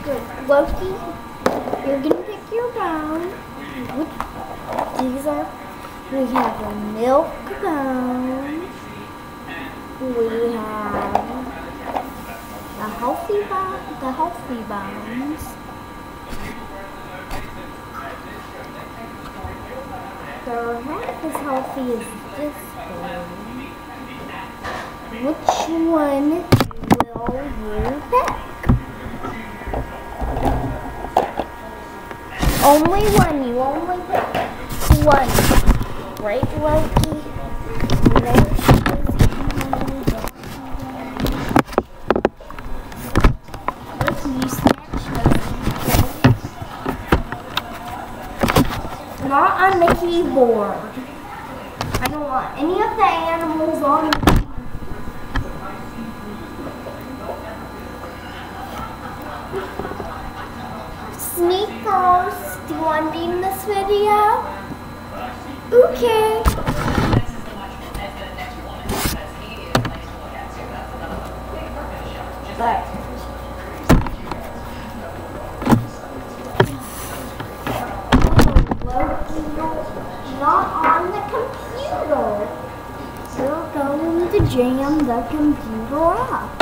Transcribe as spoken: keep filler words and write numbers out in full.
Good. Loki, you're gonna pick your bone. Which, these are, we have a milk bone. We have a healthy bone, the healthy bones. They're not as healthy as this bone. Which one will you pick? Only one, you only pick one. Right, Loki? There she is. Loki, you snatched those. Not on the keyboard. I don't want any of the animals on the keyboard. Sneakers, do you want to be in this video? Okay. But not on the computer. You're going to jam the computer up.